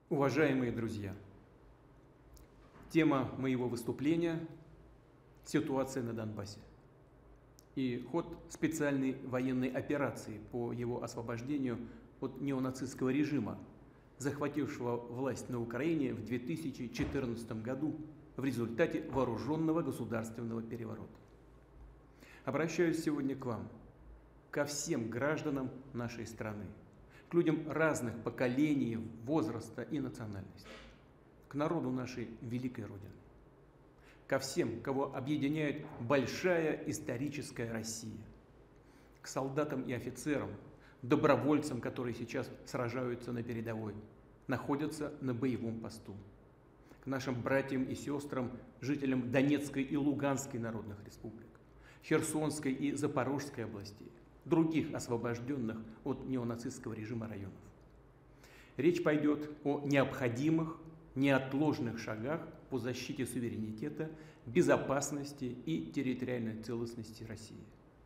Уважаемые друзья, тема моего выступления – ситуация на Донбассе и ход специальной военной операции по его освобождению от неонацистского режима, захватившего власть на Украине в 2014 году в результате вооруженного государственного переворота. Обращаюсь сегодня к вам, ко всем гражданам нашей страны, к людям разных поколений, возраста и национальности, к народу нашей великой Родины, ко всем, кого объединяет большая историческая Россия, к солдатам и офицерам, добровольцам, которые сейчас сражаются на передовой, находятся на боевом посту, к нашим братьям и сестрам, жителям Донецкой и Луганской народных республик, Херсонской и Запорожской областей, других освобожденных от неонацистского режима районов. Речь пойдет о необходимых, неотложных шагах по защите суверенитета, безопасности и территориальной целостности России.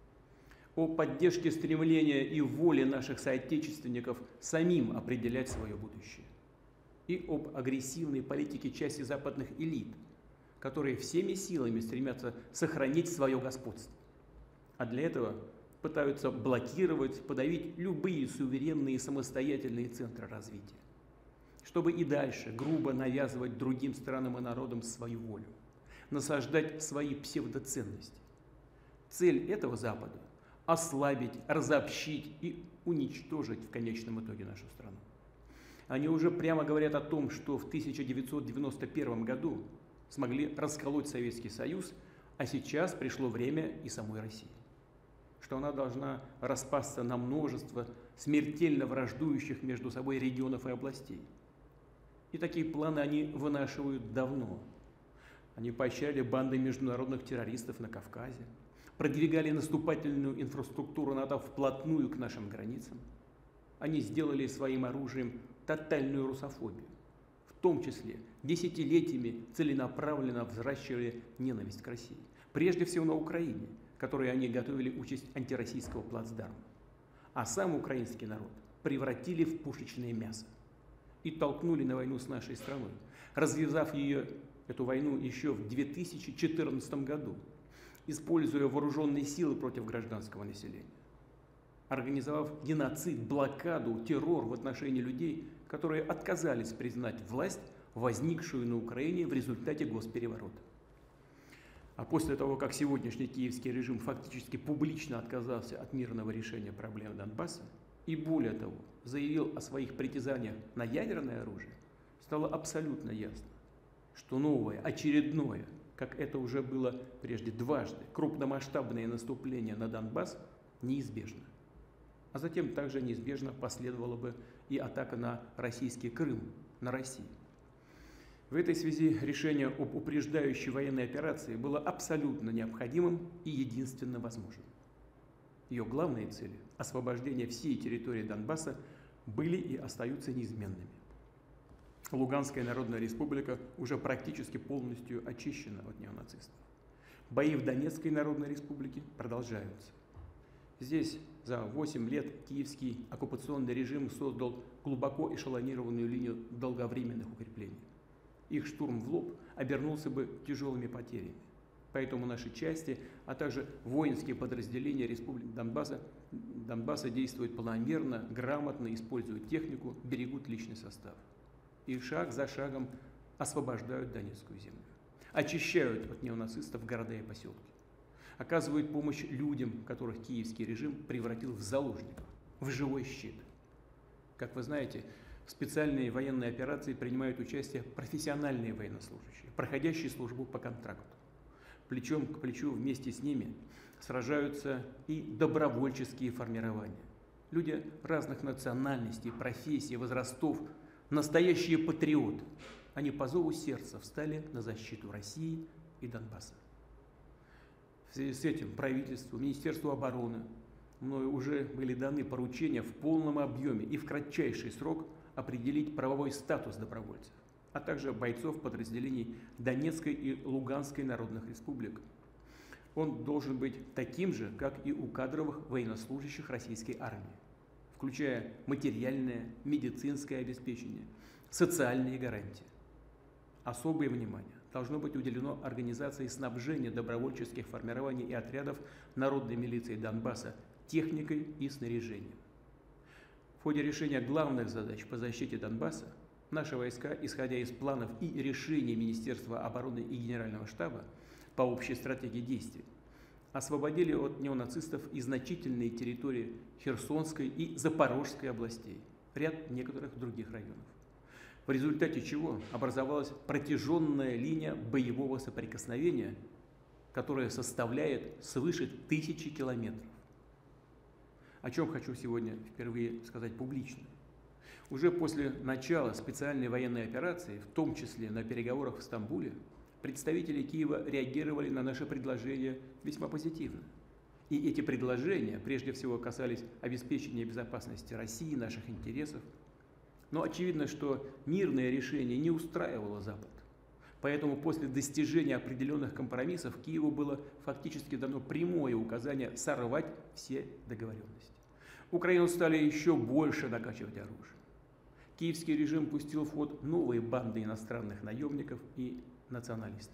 О поддержке стремления и воли наших соотечественников самим определять свое будущее. И об агрессивной политике части западных элит, которые всеми силами стремятся сохранить свое господство. А для этого пытаются блокировать, подавить любые суверенные самостоятельные центры развития, чтобы и дальше грубо навязывать другим странам и народам свою волю, насаждать свои псевдоценности. Цель этого Запада – ослабить, разобщить и уничтожить в конечном итоге нашу страну. Они уже прямо говорят о том, что в 1991 году смогли расколоть Советский Союз, а сейчас пришло время и самой России, что она должна распасться на множество смертельно враждующих между собой регионов и областей. И такие планы они вынашивают давно. Они поощряли банды международных террористов на Кавказе, продвигали наступательную инфраструктуру НАТО вплотную к нашим границам. Они сделали своим оружием тотальную русофобию, в том числе десятилетиями целенаправленно взращивали ненависть к России, прежде всего на Украине, которой они готовили участь антироссийского плацдарма. А сам украинский народ превратили в пушечное мясо и толкнули на войну с нашей страной, развязав эту войну еще в 2014 году, используя вооруженные силы против гражданского населения, организовав геноцид, блокаду, террор в отношении людей, которые отказались признать власть, возникшую на Украине в результате госпереворота. А после того, как сегодняшний киевский режим фактически публично отказался от мирного решения проблем Донбасса и, более того, заявил о своих притязаниях на ядерное оружие, стало абсолютно ясно, что новое, очередное, как это уже было прежде дважды, крупномасштабное наступление на Донбасс неизбежно. А затем также неизбежно последовала бы и атака на российский Крым, на Россию. В этой связи решение об упреждающей военной операции было абсолютно необходимым и единственно возможным. Ее главные цели – освобождение всей территории Донбасса – были и остаются неизменными. Луганская Народная Республика уже практически полностью очищена от неонацистов. Бои в Донецкой Народной Республике продолжаются. Здесь за 8 лет киевский оккупационный режим создал глубоко эшелонированную линию долговременных укреплений. Их штурм в лоб обернулся бы тяжелыми потерями. Поэтому наши части, а также воинские подразделения Республики Донбасса действуют планомерно, грамотно, используют технику, берегут личный состав. И шаг за шагом освобождают Донецкую землю. Очищают от неонацистов города и поселки. Оказывают помощь людям, которых киевский режим превратил в заложников, в живой щит. Как вы знаете, в специальной военной операции принимают участие профессиональные военнослужащие, проходящие службу по контракту. Плечом к плечу вместе с ними сражаются и добровольческие формирования. Люди разных национальностей, профессий, возрастов, настоящие патриоты. Они по зову сердца встали на защиту России и Донбасса. В связи с этим правительству, Министерству обороны мною уже были даны поручения в полном объеме и в кратчайший срок определить правовой статус добровольцев, а также бойцов подразделений Донецкой и Луганской народных республик. Он должен быть таким же, как и у кадровых военнослужащих российской армии, включая материальное, медицинское обеспечение, социальные гарантии. Особое внимание должно быть уделено организации снабжения добровольческих формирований и отрядов народной милиции Донбасса техникой и снаряжением. В ходе решения главных задач по защите Донбасса наши войска, исходя из планов и решений Министерства обороны и Генерального штаба по общей стратегии действий, освободили от неонацистов и значительные территории Херсонской и Запорожской областей, ряд некоторых других районов. В результате чего образовалась протяженная линия боевого соприкосновения, которая составляет свыше 1000 километров. О чем хочу сегодня впервые сказать публично. Уже после начала специальной военной операции, в том числе на переговорах в Стамбуле, представители Киева реагировали на наши предложения весьма позитивно. И эти предложения прежде всего касались обеспечения безопасности России, наших интересов. Но очевидно, что мирное решение не устраивало Запад. Поэтому после достижения определенных компромиссов Киеву было фактически дано прямое указание сорвать все договоренности. Украину стали еще больше накачивать оружием. Киевский режим пустил в ход новые банды иностранных наемников и националистов.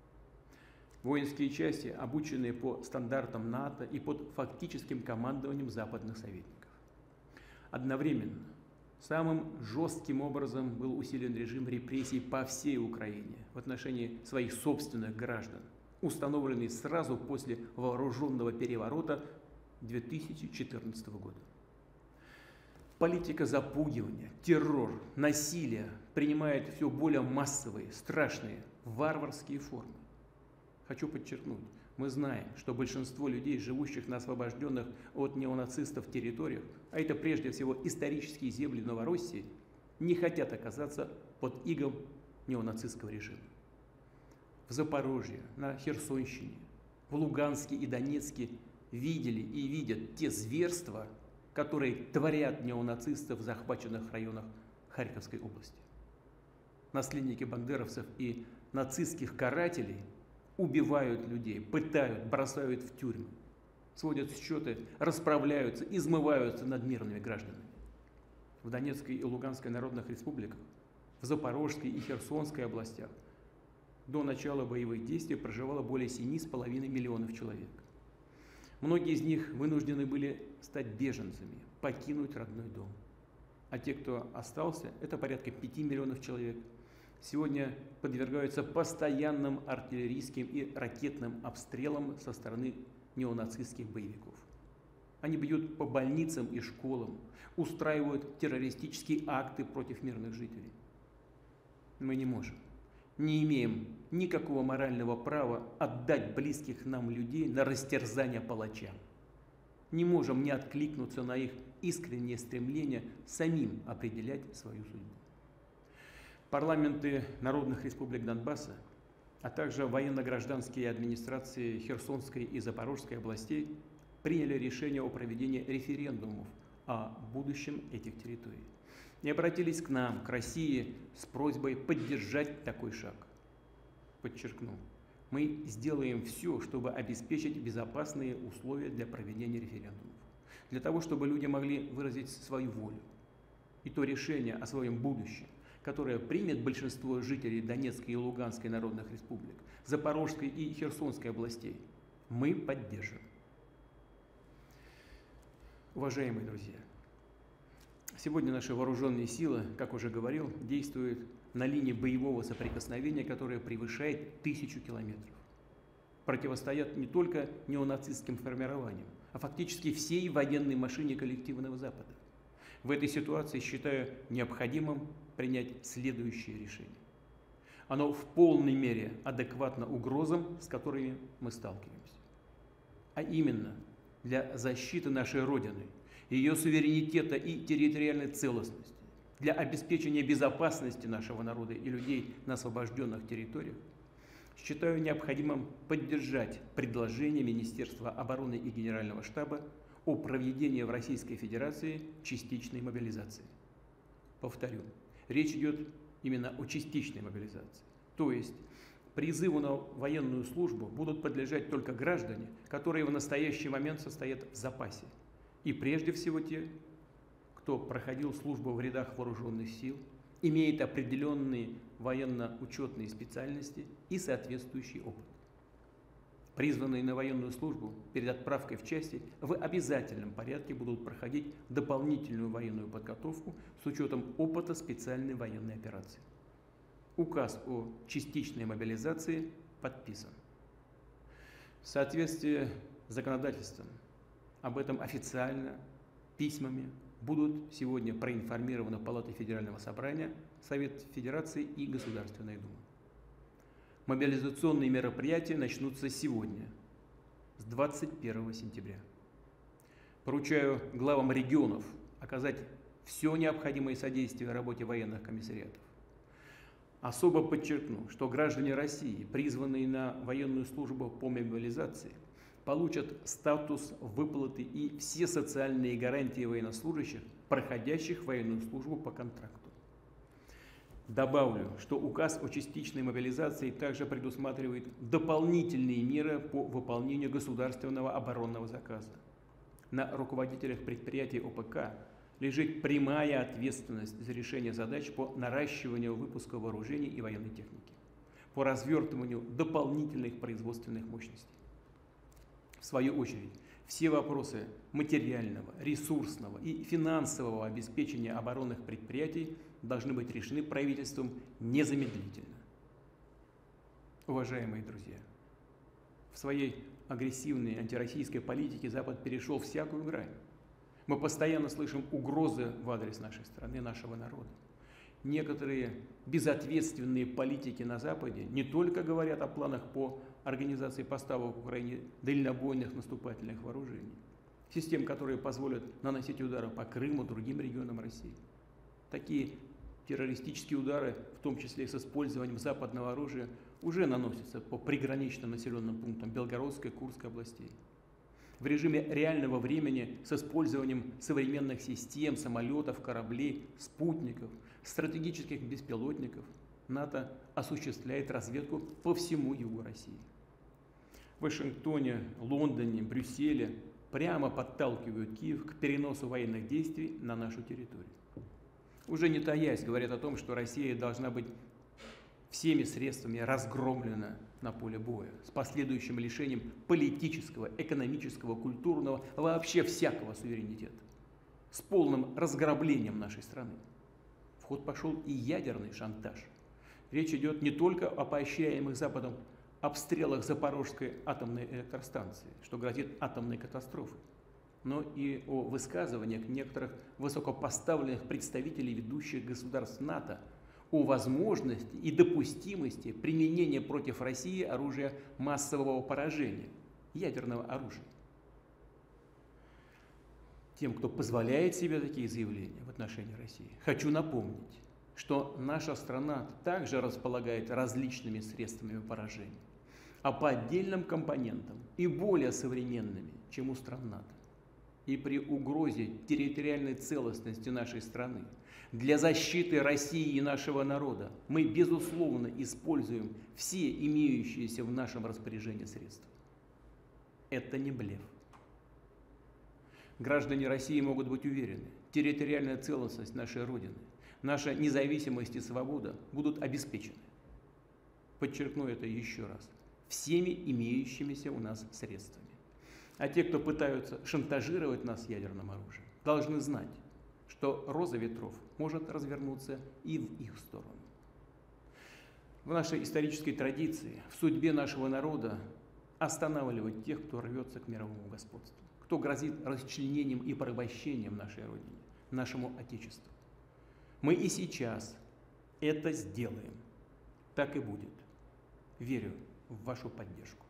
Воинские части, обученные по стандартам НАТО и под фактическим командованием западных советников. Одновременно самым жестким образом был усилен режим репрессий по всей Украине в отношении своих собственных граждан, установленный сразу после вооруженного переворота 2014 года. Политика запугивания, террор, насилие принимает все более массовые, страшные, варварские формы. Хочу подчеркнуть, мы знаем, что большинство людей, живущих на освобожденных от неонацистов территориях, а это прежде всего исторические земли Новороссии, не хотят оказаться под игом неонацистского режима. В Запорожье, на Херсонщине, в Луганске и Донецке видели и видят те зверства, которые творят неонацисты в захваченных районах Харьковской области. Наследники бандеровцев и нацистских карателей убивают людей, пытают, бросают в тюрьмы, сводят счеты, расправляются, измываются над мирными гражданами. В Донецкой и Луганской народных республиках, в Запорожской и Херсонской областях до начала боевых действий проживало более 7,5 миллионов человек. Многие из них вынуждены были стать беженцами, покинуть родной дом. А те, кто остался, это порядка 5 миллионов человек, сегодня подвергаются постоянным артиллерийским и ракетным обстрелам со стороны неонацистских боевиков. Они бьют по больницам и школам, устраивают террористические акты против мирных жителей. Мы не можем, не имеем никакого морального права отдать близких нам людей на растерзание палачам. Не можем не откликнуться на их искреннее стремление самим определять свою судьбу. Парламенты народных республик Донбасса, а также военно-гражданские администрации Херсонской и Запорожской областей приняли решение о проведении референдумов о будущем этих территорий и обратились к нам, к России, с просьбой поддержать такой шаг. Подчеркну, мы сделаем все, чтобы обеспечить безопасные условия для проведения референдумов, для того, чтобы люди могли выразить свою волю. И то решение о своем будущем, которое примет большинство жителей Донецкой и Луганской народных республик, Запорожской и Херсонской областей, мы поддержим. Уважаемые друзья, сегодня наши вооруженные силы, как уже говорил, действуют на линии боевого соприкосновения, которая превышает 1000 километров. Противостоят не только неонацистским формированиям, а фактически всей военной машине коллективного Запада. В этой ситуации считаю необходимым принять следующее решение. Оно в полной мере адекватно угрозам, с которыми мы сталкиваемся. А именно, для защиты нашей Родины, ее суверенитета и территориальной целостности, для обеспечения безопасности нашего народа и людей на освобожденных территориях, считаю необходимым поддержать предложение Министерства обороны и Генерального штаба о проведении в Российской Федерации частичной мобилизации. Повторю, речь идет именно о частичной мобилизации. То есть призыву на военную службу будут подлежать только граждане, которые в настоящий момент состоят в запасе. И прежде всего те, кто проходил службу в рядах вооруженных сил, имеет определенные военно-учетные специальности и соответствующий опыт. Призванные на военную службу перед отправкой в части в обязательном порядке будут проходить дополнительную военную подготовку с учетом опыта специальной военной операции. Указ о частичной мобилизации подписан. В соответствии с законодательством об этом официально письмами будут сегодня проинформированы Палата Федерального собрания, Совет Федерации и Государственная Дума. Мобилизационные мероприятия начнутся сегодня, с 21 сентября. Поручаю главам регионов оказать все необходимое содействие работе военных комиссариатов. Особо подчеркну, что граждане России, призванные на военную службу по мобилизации, получат статус выплаты и все социальные гарантии военнослужащих, проходящих военную службу по контракту. Добавлю, что указ о частичной мобилизации также предусматривает дополнительные меры по выполнению государственного оборонного заказа. На руководителях предприятий ОПК лежит прямая ответственность за решение задач по наращиванию выпуска вооружений и военной техники, по развертыванию дополнительных производственных мощностей. В свою очередь, все вопросы материального, ресурсного и финансового обеспечения оборонных предприятий должны быть решены правительством незамедлительно. Уважаемые друзья, в своей агрессивной антироссийской политике Запад перешел всякую грань. Мы постоянно слышим угрозы в адрес нашей страны, нашего народа. Некоторые безответственные политики на Западе не только говорят о планах по организации поставок в Украине дальнобойных наступательных вооружений, систем, которые позволят наносить удары по Крыму, другим регионам России. Такие террористические удары, в том числе и с использованием западного оружия, уже наносятся по приграничным населенным пунктам Белгородской, Курской областей. В режиме реального времени с использованием современных систем, самолетов, кораблей, спутников, стратегических беспилотников НАТО осуществляет разведку по всему югу России. В Вашингтоне, Лондоне, Брюсселе прямо подталкивают Киев к переносу военных действий на нашу территорию. Уже не таясь, говорят о том, что Россия должна быть всеми средствами разгромлена на поле боя, с последующим лишением политического, экономического, культурного, вообще всякого суверенитета, с полным разграблением нашей страны. В ход пошел и ядерный шантаж. Речь идет не только о поощряемых Западом обстрелах Запорожской атомной электростанции, что грозит атомной катастрофой, но и о высказываниях некоторых высокопоставленных представителей ведущих государств НАТО о возможности и допустимости применения против России оружия массового поражения, ядерного оружия. Тем, кто позволяет себе такие заявления в отношении России, хочу напомнить, что наша страна также располагает различными средствами поражения, а по отдельным компонентам и более современными, чем у стран НАТО. И при угрозе территориальной целостности нашей страны для защиты России и нашего народа мы, безусловно, используем все имеющиеся в нашем распоряжении средства. Это не блеф. Граждане России могут быть уверены, территориальная целостность нашей Родины, наша независимость и свобода будут обеспечены. Подчеркну это еще раз. Всеми имеющимися у нас средствами. А те, кто пытаются шантажировать нас ядерным оружием, должны знать, что роза ветров может развернуться и в их сторону. В нашей исторической традиции, в судьбе нашего народа останавливать тех, кто рвется к мировому господству, кто грозит расчленением и порабощением нашей Родине, нашему Отечеству. Мы и сейчас это сделаем. Так и будет. Верю в вашу поддержку.